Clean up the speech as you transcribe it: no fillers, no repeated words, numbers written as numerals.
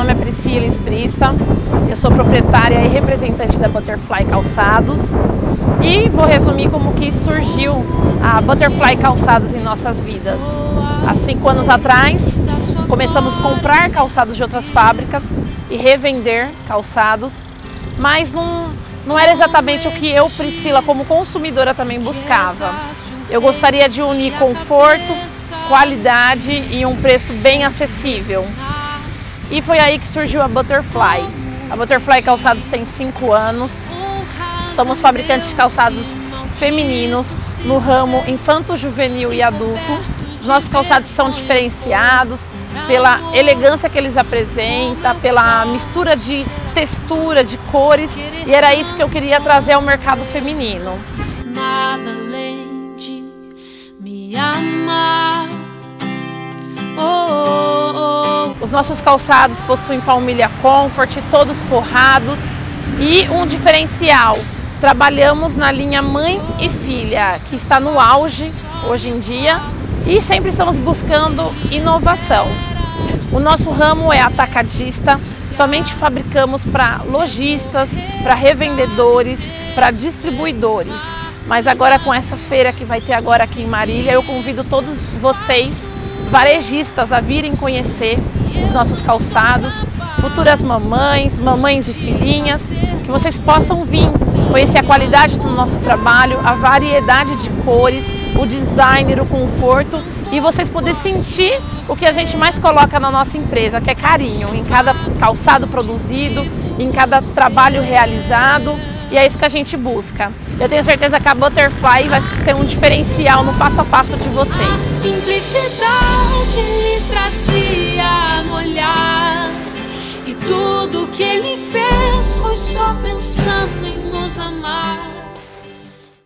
nome é Priscila Espriça, eu sou proprietária e representante da Butterfly Calçados e vou resumir como que surgiu a Butterfly Calçados em nossas vidas. Há 5 anos atrás, começamos a comprar calçados de outras fábricas e revender calçados, mas não era exatamente o que eu, Priscila, como consumidora também buscava. Eu gostaria de unir conforto, qualidade e um preço bem acessível. E foi aí que surgiu a Butterfly. A Butterfly Calçados tem 5 anos. Somos fabricantes de calçados femininos no ramo infanto-juvenil e adulto. Os nossos calçados são diferenciados pela elegância que eles apresentam, pela mistura de textura, de cores. E era isso que eu queria trazer ao mercado feminino. Nada além de me amar. Os nossos calçados possuem palmilha comfort, todos forrados e um diferencial. Trabalhamos na linha mãe e filha, que está no auge hoje em dia e sempre estamos buscando inovação. O nosso ramo é atacadista, somente fabricamos para lojistas, para revendedores, para distribuidores. Mas agora com essa feira que vai ter agora aqui em Marília, eu convido todos vocês, varejistas, a virem conhecer os nossos calçados, futuras mamães e filhinhas, que vocês possam vir conhecer a qualidade do nosso trabalho, a variedade de cores, o design, o conforto e vocês poderem sentir o que a gente mais coloca na nossa empresa, que é carinho, em cada calçado produzido, em cada trabalho realizado, e é isso que a gente busca. Eu tenho certeza que a Butterfly vai ser um diferencial no passo a passo de vocês. A simplicidade lhe trazia no olhar, e tudo que ele fez foi só pensando em nos amar.